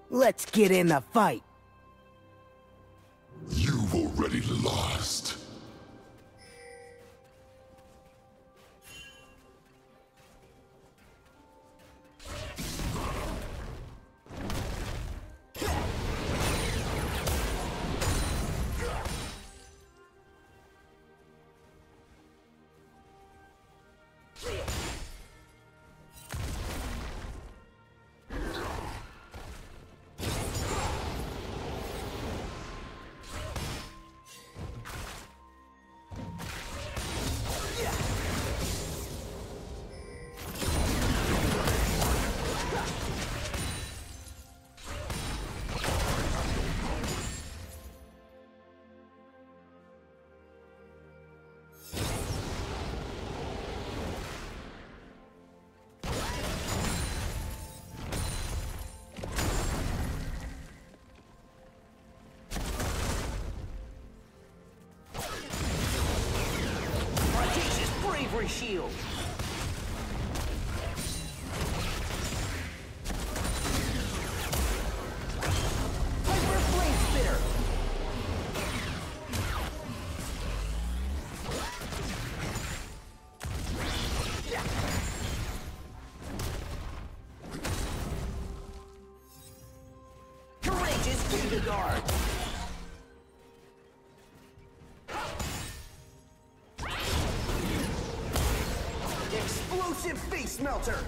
Let's get in the fight. You've already lost. Shield. Hyper Flame Spitter. Courageous Giga Guard. Explosive Face Melter!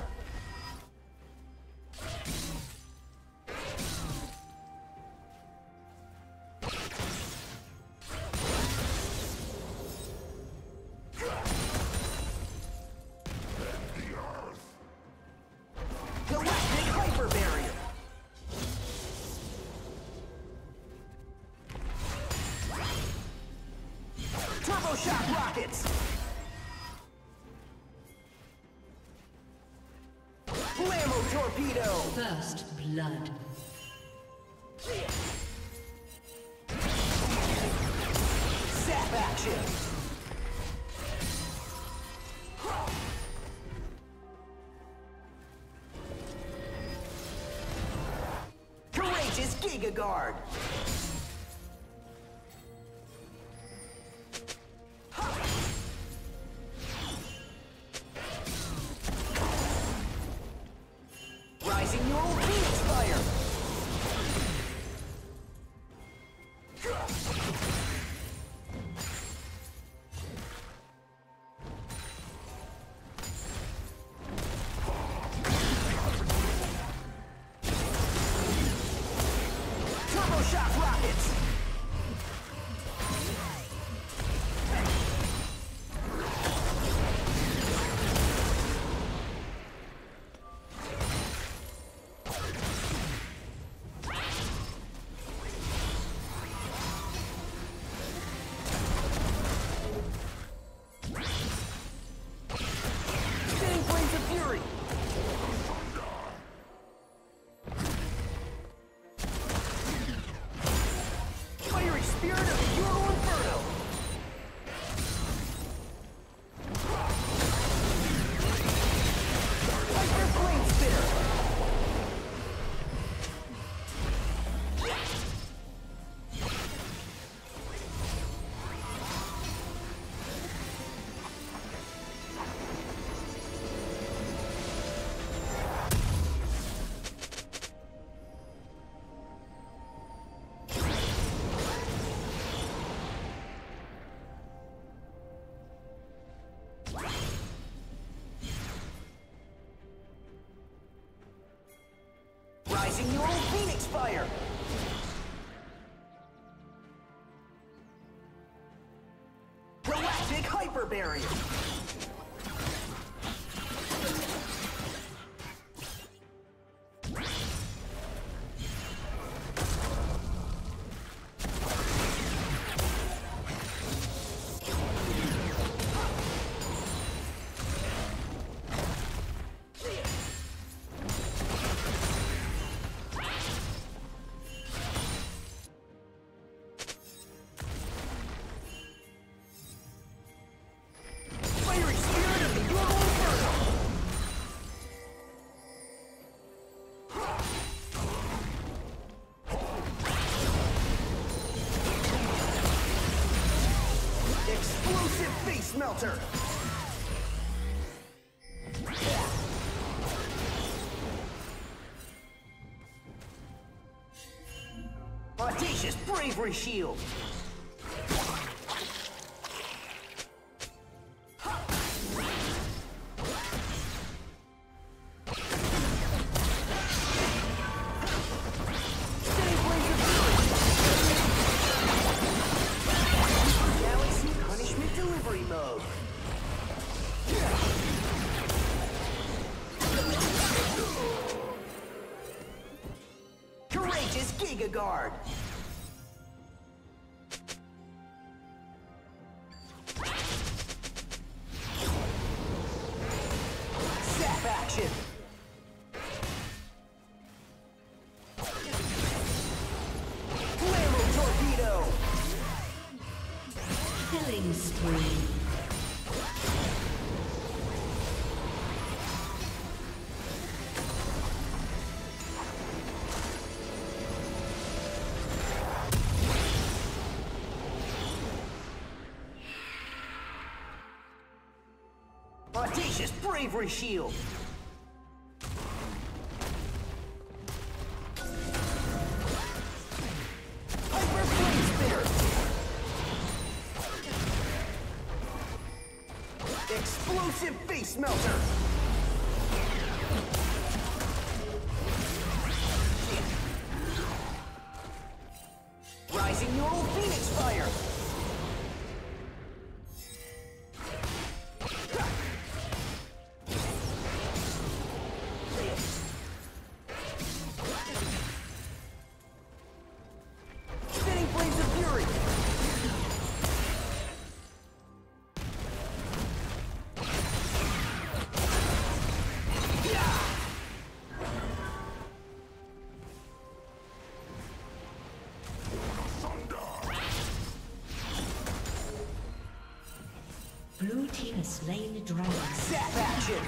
Galactic Hyper Barrier! Turbo Shock Rockets! Blammo Torpedo! First blood. Zap action! Courageous Giga Guard! Rising your old Phoenix Fire! Turbo Shock Rockets! Spinning Flames of Fury! Fiery Spirit of Euro Inferno! Hyper Flame Spitter! Rising your old Phoenix Fire! Galactic Hyper Barrier! face melter. Audacious bravery shield. Guard. Zap action. Flammo torpedo. Killing spree. Audacious bravery shield. Hyper flame spitter. Explosive face melter. Rising neural phoenix fire. Blue team has slain the dragon. Zap action!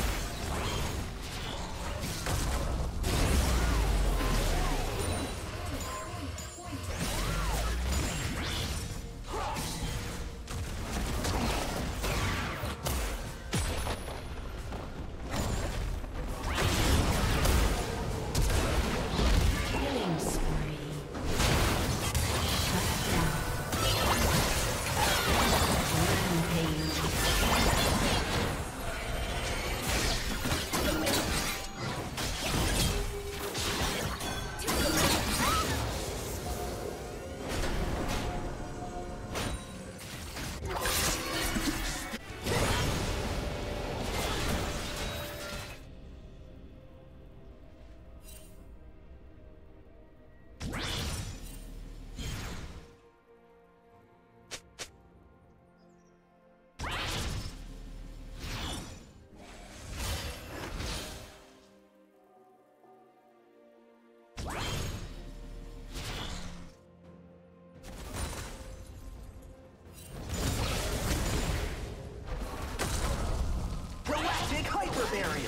Hyper barrier.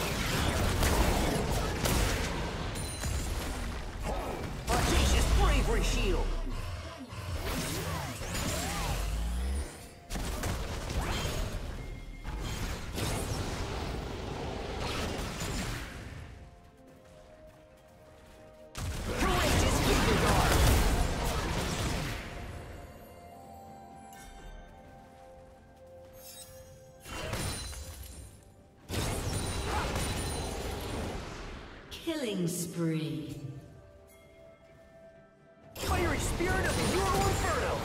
Audacious bravery shield. Courageous Giga Guard. Killing spree. Fiery spirit of the Euro Inferno.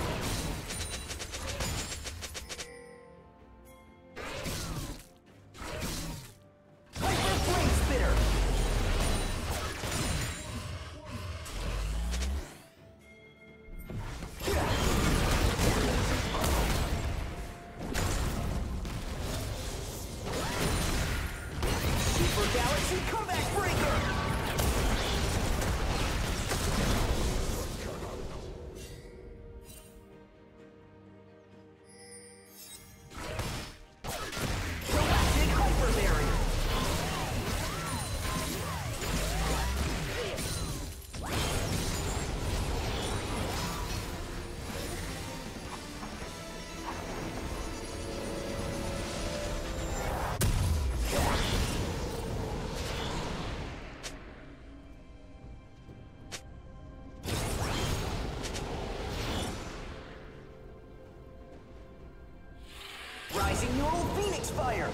Hyper flame spitter. Super Galaxy Comeback Breaker. fire!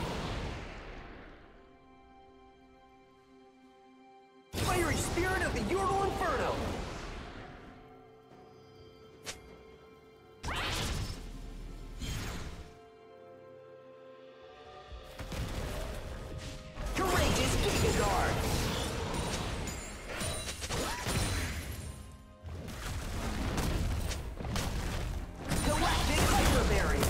Fiery spirit of the Ural Inferno! Courageous Giga Guard! Galactic Hyper Barrier!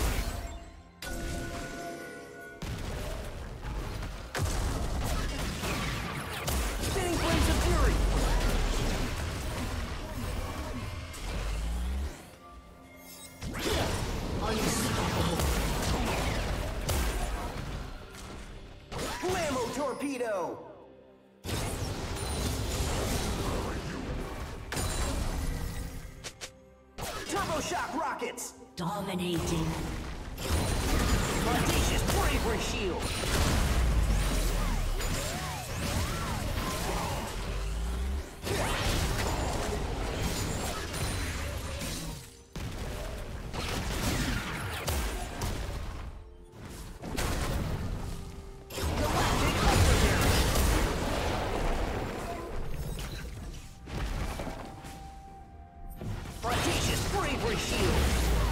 Spinning Flames of Fury! Unstoppable. Blammo Torpedo! Turbo Shock Rockets! Dominating. Audacious Bravery Shield! Galactic Hyper Barrier! Audacious Bravery Shield!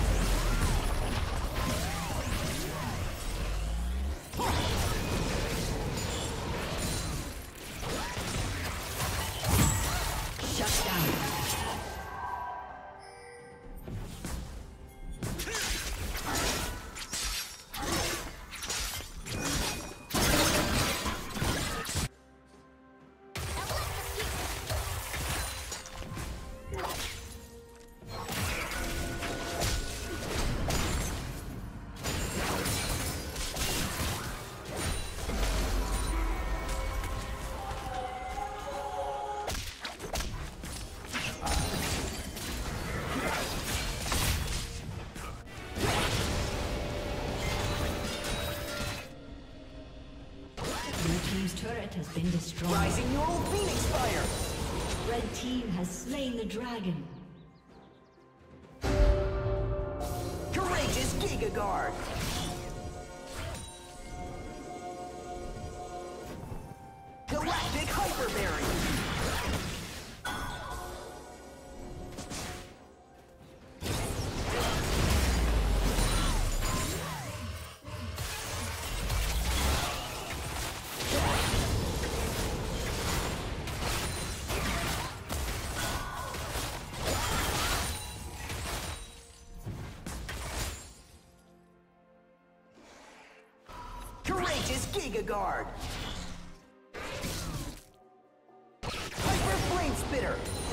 Shut down. Blue team's turret has been destroyed. Rising Neural Phoenix Fire! Red team has slain the dragon. Courageous Giga Guard! Galactic Hyper Barrier! Courageous Giga Guard! Hyper Flame Spitter!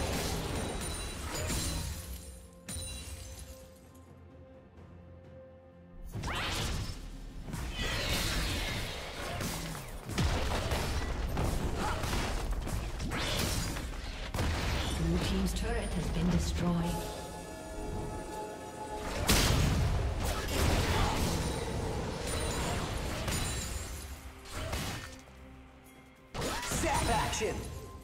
Blue team's turret has been destroyed. Zap Action!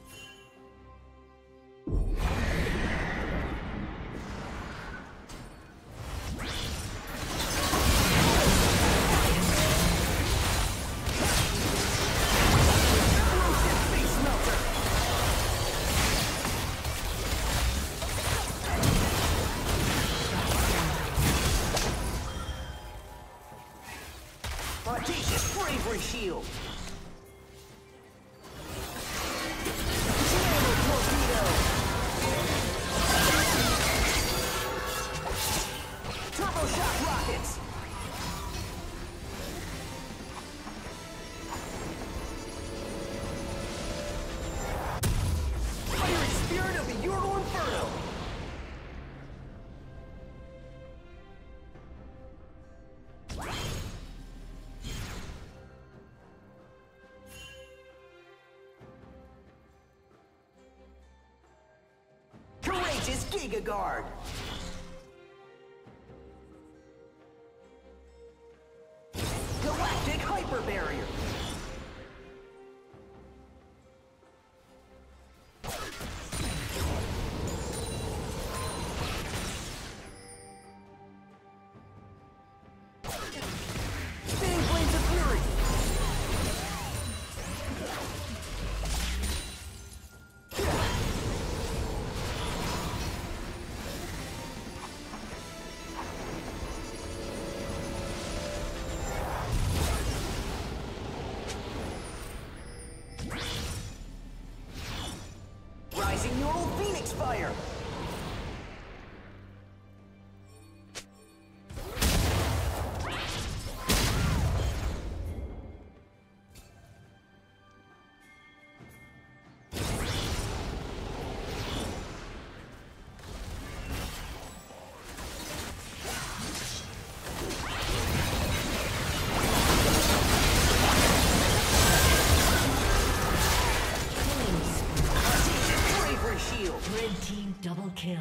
Explosive Face Melter! Audacious Bravery Shield! Blammo Torpedo! Turbo Shock Rockets! Fiery Spirit of the Ural Inferno! Courageous Giga Guard! Galactic Hyper Barrier! Spinning Rising neural phoenix fire! Red team double kill.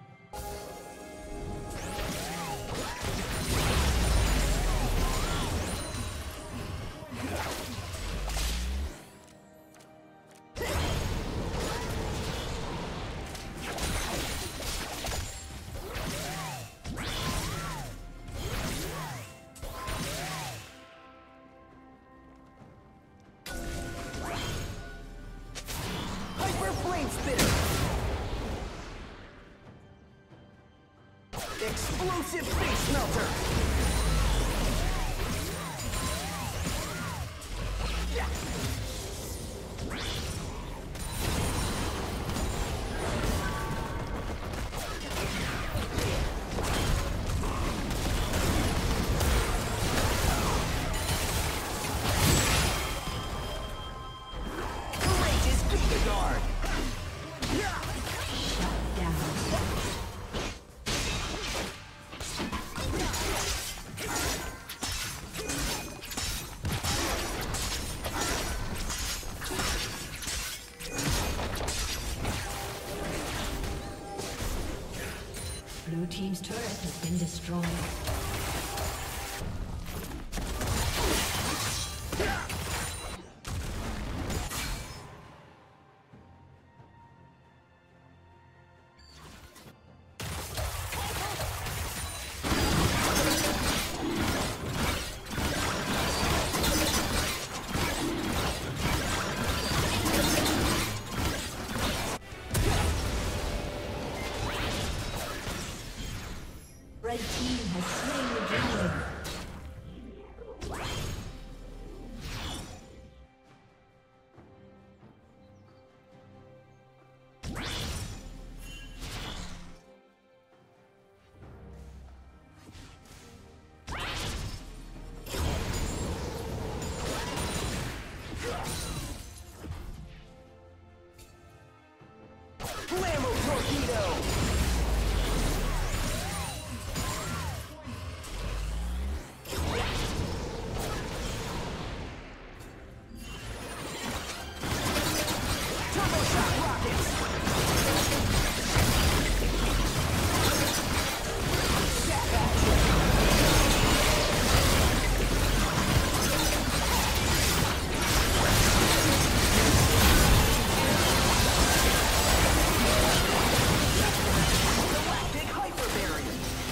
Hyper flame spitter! Explosive face melter! Courageous Giga Guard! Blue team's turret has been destroyed. Red team has slain the dragon. Flammo torpedo! Turbo shock rockets! Zap action! Galactic hyper barrier!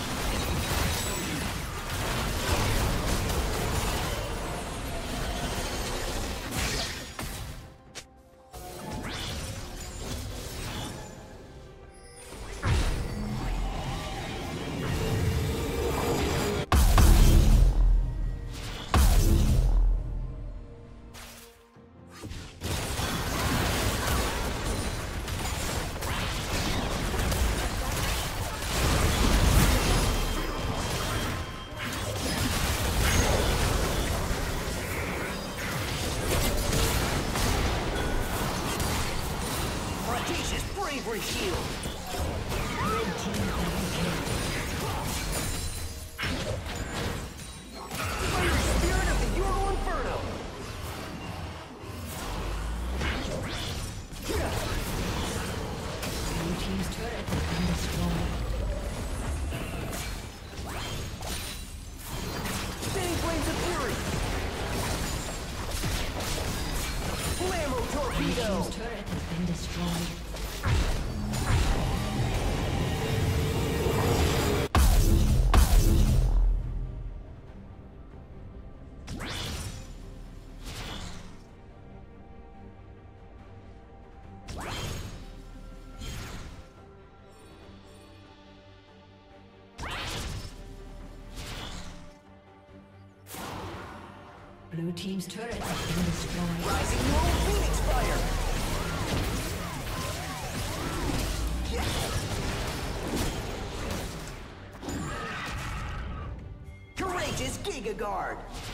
Audacious bravery shield! Red team double kill. Fire spirit of the Ural Inferno! Blue team's turret has been destroyed. Spinning flames of fury! Flammo Blue torpedo! team's turret has been destroyed. Blue team's turret has been destroyed. Rising neural phoenix fire! Giga Guard.